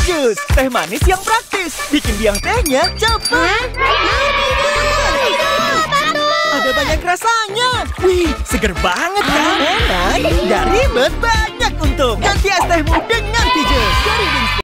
Jus, teh manis yang praktis. Bikin biang tehnya cepat. Ada banyak rasanya. Wih, seger banget kan? Enak, gak ribet, banyak untung. Ganti es tehmu dengan Jus.